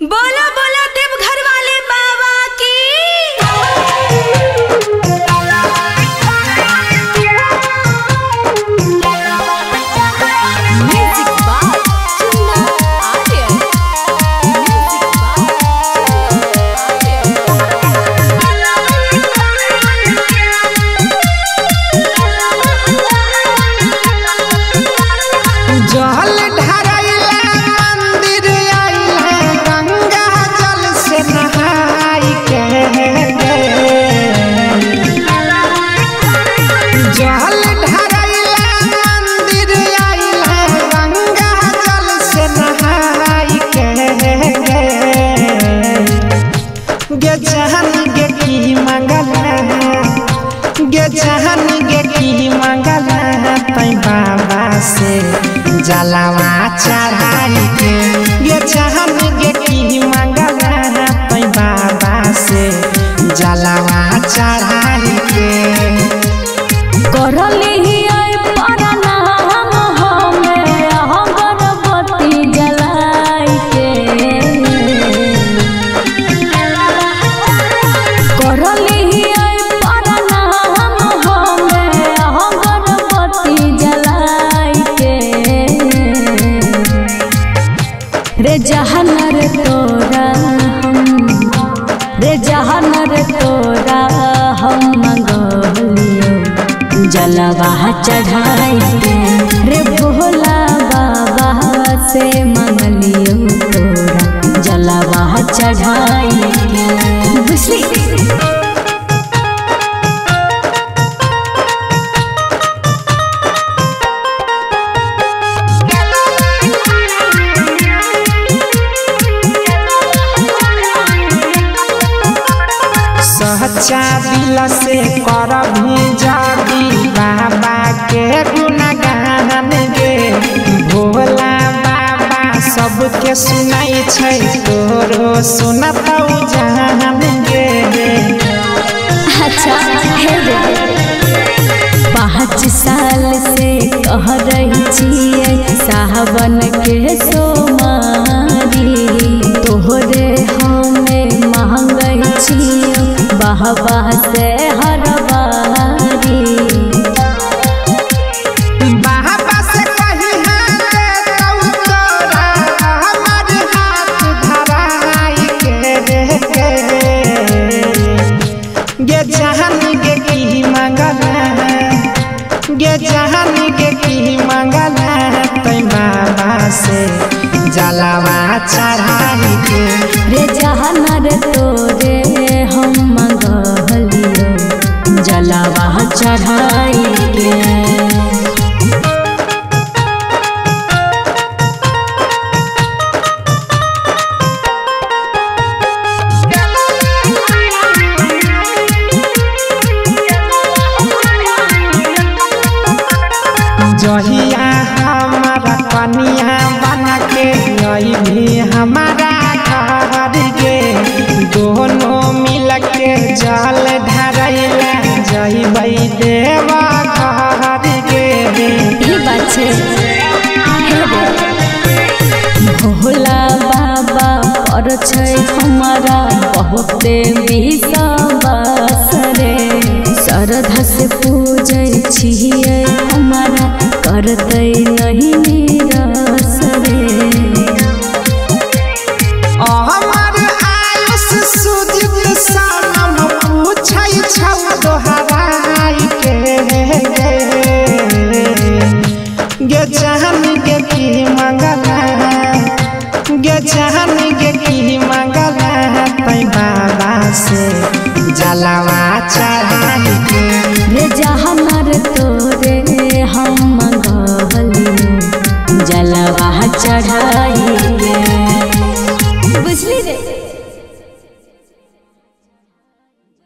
बोला बोला देवघर वाले बाबा की। जल ढारैला मंदिर आइल है, गंगा जल से नहाई के जल ढारैला मंदिर आइल है, गंगा जल से नहाई के गे जहन गे की मंगल गे जहन गे की मंगल तै बाबा से जलवा चढ़ाई के गे जहन गे की मंगल तै बाबा से जलवा चढ़ाई के करली आई परनाम हमें अगरबत्ती जलाई के करली आई परनाम हमें अगरबत्ती जलाई के रे जहनर तोरा रे जहनर तोरा हम मंगलियो जलवा चढ़ाई के रे भोला बाबा से मंगलियो तोरा जलवा चढ़ाई के बुझली। सच्चा दिल से कर भी जागी बाबा के गुणगान गे भोला बाबा सबके सुनाई छै तोरो सुनतौ जान गे। अच्छा हे रे 5 साल से कह रही छियै सावन के सोमारी तोहरे हमें मांगै छियै बाबा से हर बारी बाबा से कही तोरा हमर हाथ धराई के गे जहन गे की मंगल गे जहन गे की मंगल तै बाबा से जलवा चढ़ाई के रे जहनर तोरे हम मंगलियो जलवा चढ़ाई के जहिया हमारा कनिया बना के यही भी हमारा घर गे दोनों मिल के जल ढारैला जइबै देवा घर गे। ई बात छै भोला बाबा पर छै हमारा बहुते विश्वास रे श्रद्धा से पूजै छियै हमारा करतै नहीं निराश रे हमर आयुष सुजित सनम पूछै छौ दोहराई के गे जहन गे की मंगल गे जहन गे की मंगल तै बाबा से जलवा चढ़ाई के रे जहनर तोरे हम मंगलियो जलवा चढ़ाई के।